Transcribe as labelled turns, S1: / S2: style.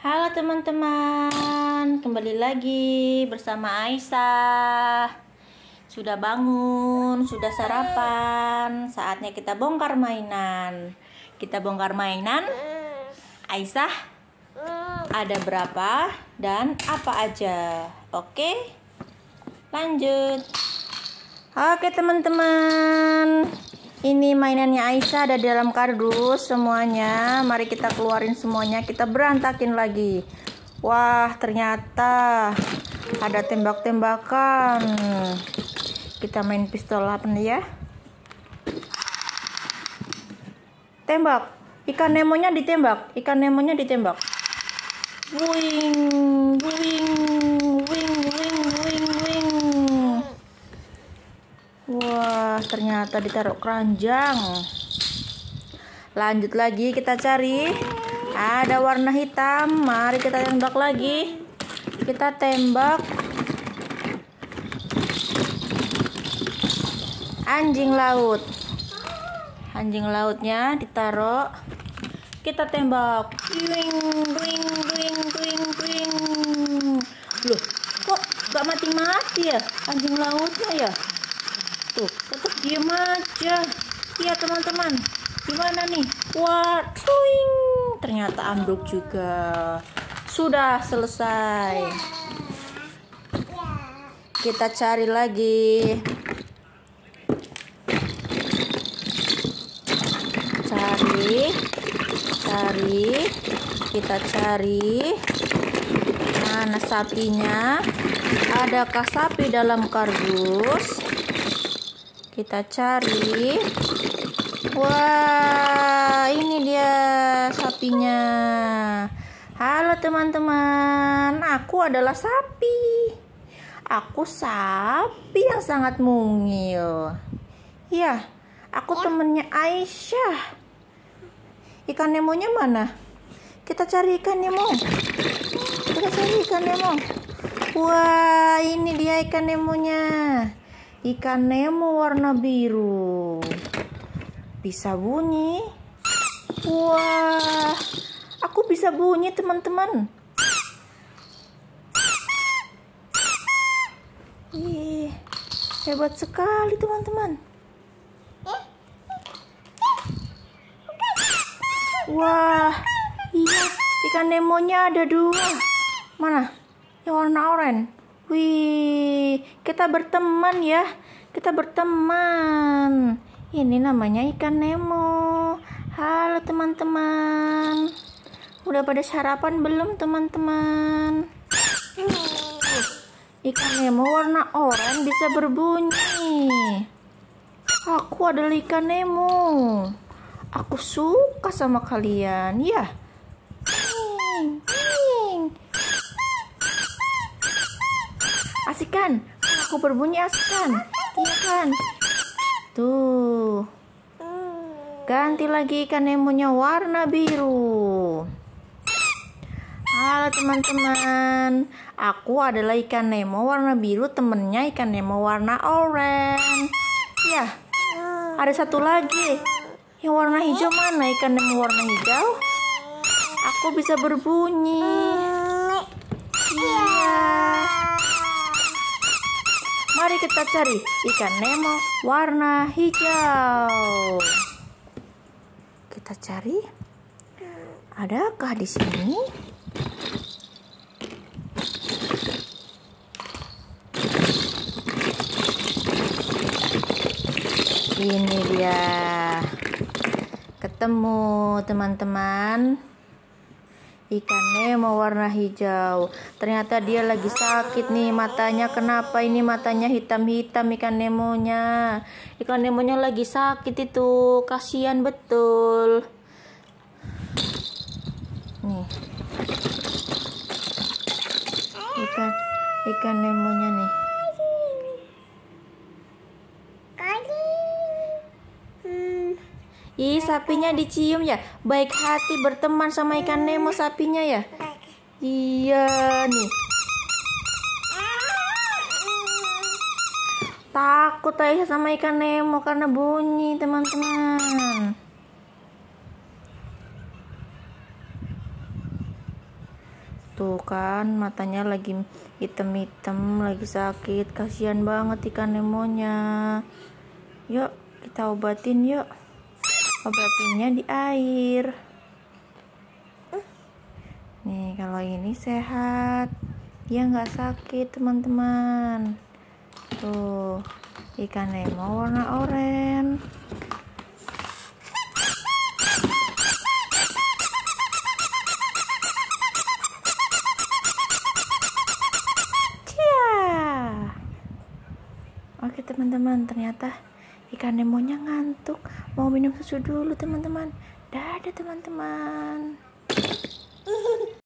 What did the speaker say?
S1: Halo teman-teman, kembali lagi bersama Aisyah. Sudah bangun, sudah sarapan, saatnya kita bongkar mainan. Kita bongkar mainan. Aisyah, ada berapa dan apa aja? Oke, lanjut. Oke teman-teman, ini mainannya Aisyah ada di dalam kardus semuanya. Mari kita keluarin semuanya, kita berantakin lagi. Wah, ternyata ada tembak-tembakan. Kita main pistol apa nih ya? Tembak. Ikan Nemonya ditembak. Ikan Nemonya ditembak. Wing, wing, wing, wing, wing, wing. Wah, ternyata ditaruh keranjang. Lanjut lagi, kita cari. Ada warna hitam. Mari kita tembak lagi. Kita tembak. Anjing laut. Anjing lautnya ditaruh. Kita tembak. Wing, wing, wing, wing, wing. Loh, kok gak mati-mati ya anjing lautnya ya? Tuh, tetap diem aja. Iya teman-teman, gimana nih? Wah, tuing, ternyata ambruk juga. Sudah selesai. Kita cari lagi. Cari. Kita cari. Mana sapinya? Adakah sapi dalam kardus? Kita cari. Wah, ini dia sapinya. Halo teman-teman, aku adalah sapi. Aku sapi yang sangat mungil. Ya, aku temennya Aisyah. Ikan Nemonya mana? Kita cari ikan Nemo. Wah, ini dia ikan Nemonya. Ikan Nemo warna biru. Bisa bunyi. Wah, aku bisa bunyi teman-teman. Ih, hebat sekali teman-teman. Wah, iya, ikan Nemonya ada 2. Mana? Yang warna oranye. Wih, kita berteman ya. Kita berteman. Ini namanya ikan Nemo. Halo teman-teman. Udah pada sarapan belum teman-teman? Ikan Nemo warna oranye bisa berbunyi. Aku adalah ikan Nemo. Aku suka sama kalian, ya. Asik kan? Aku berbunyi asik kan? Iya kan? Tuh. Ganti lagi ikan Nemonya warna biru. Halo teman-teman. Aku adalah ikan Nemo warna biru, temennya ikan Nemo warna oranye. Ya. Ada satu lagi. Yang warna hijau mana? Ikan Nemo warna hijau. Aku bisa berbunyi. Iya. Mari kita cari ikan Nemo warna hijau. Kita cari. Adakah di sini? Ini dia. Ketemu teman-teman. Ikan Nemo warna hijau. Ternyata dia lagi sakit nih matanya. Kenapa ini matanya hitam-hitam ikan Nemonya? Ikan Nemonya lagi sakit itu. Kasihan betul. Nih. Ikan Nemonya nih. Ih, sapinya dicium ya. Baik hati berteman sama ikan Nemo sapinya ya. Iya nih. Takut Aisyah sama ikan Nemo karena bunyi teman-teman. Tuh kan matanya lagi hitam-hitam, lagi sakit. Kasihan banget ikan Nemonya. Yuk kita obatin yuk. Obatinnya di air. Nih kalau ini sehat, dia nggak sakit teman-teman. Tuh ikan Nemo warna oranye. Oke teman-teman, ternyata ikan Nemonya ngantuk, mau minum susu dulu teman-teman. Dadah teman-teman.